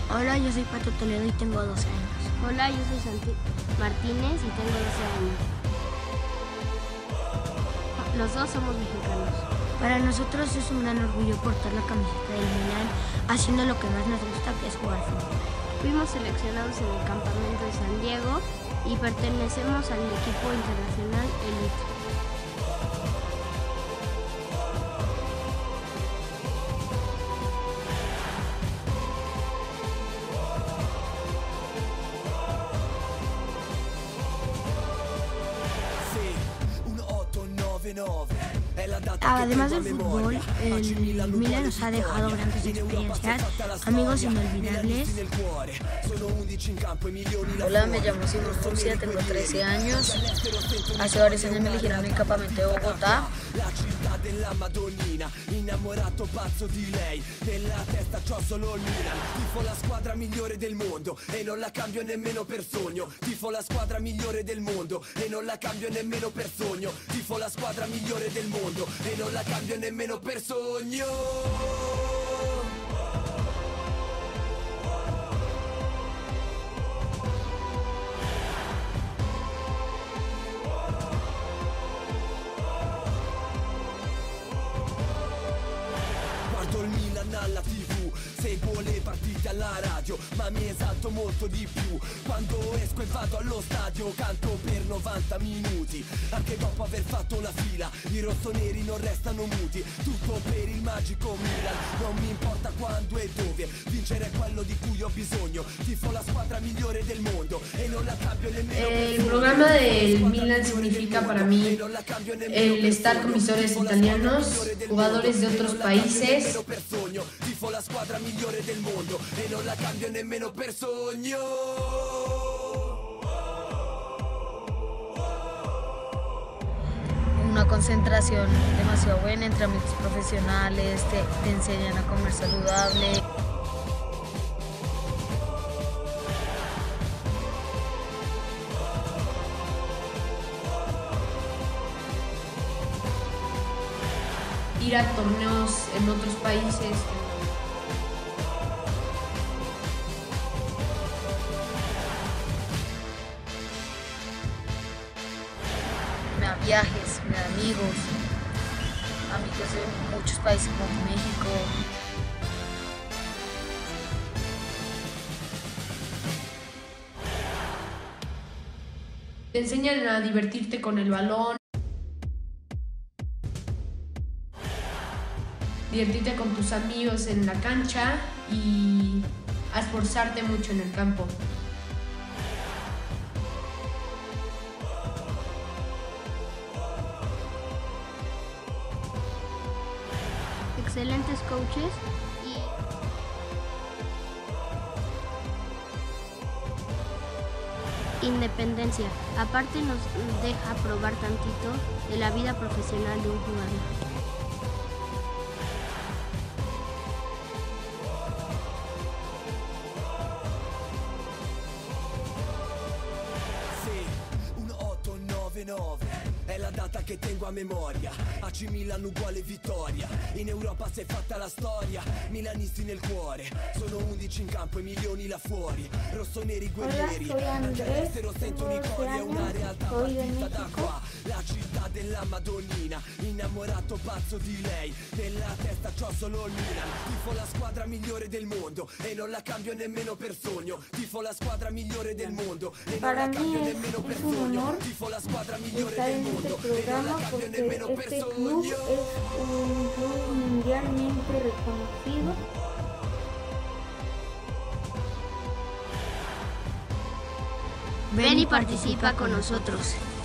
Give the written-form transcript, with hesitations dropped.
Hola, yo soy Pato Toledo y tengo 12 años. Hola, yo soy Santi Martínez y tengo 12 años. Los dos somos mexicanos. Para nosotros es un gran orgullo portar la camiseta del Milan, haciendo lo que más nos gusta, que es jugar fútbol. Fuimos seleccionados en el campamento de San Diego y pertenecemos al equipo internacional Elite. Además del fútbol, el Milan nos ha dejado grandes experiencias, amigos inolvidables. Hola, me llamo Simón Murcia, tengo 13 años. Hace varios años me eligieron en el campamento de Bogotá. La città della Madonnina, innamorato pazzo di lei, nella testa c'ho solo il Milan, tifo la squadra migliore del mondo e non la cambio nemmeno per sogno, tifo la squadra migliore del mondo e non la cambio nemmeno per sogno, tifo la squadra migliore del mondo e non la cambio nemmeno per sogno. Alla TV, seguo le partite alla radio, ma mi esalto molto di più quando esco e vado allo stadio, canto per 90 minuti, anche dopo aver fatto la fila, i rossoneri non restano muti, tutto per il magico Milan, non mi importa quando e dove, vincere è quello di cui ho bisogno, tifo la squadra migliore del mondo e non la cambio nemmeno. El programa del Milan significa para mí el estar con mis héroes italianos, jugadores de otros países. Tifo la squadra migliore del mondo e non la cambio nemmeno per sogno. Una concentración demasiado buena entre amigos profesionales, te enseñan a comer saludable. Ir a torneos en otros países. Me da viajes, me da amigos de muchos países como México. Te enseñan a divertirte con el balón, divertirte con tus amigos en la cancha y a esforzarte mucho en el campo. Excelentes coaches y independencia. Aparte nos deja probar tantito de la vida profesional de un jugador. È la data che tengo a memoria, AC Milan uguale vittoria, in Europa si è fatta la storia, milanisti nel cuore, sono 11 in campo e milioni là fuori, rossoneri guerrieri, anche all'estero sentono i cori, è una realtà partita da qua, la città della Madonnina, innamorato pazzo di lei, nella testa c'ho solo il Milan, tifo la squadra migliore del mondo e non la cambio nemmeno per sogno, tifo la squadra migliore del mondo e non la cambio nemmeno per sogno, tifo la squadra migliore del mondo. Programa porque este club es un club mundialmente reconocido. Ven y participa con nosotros.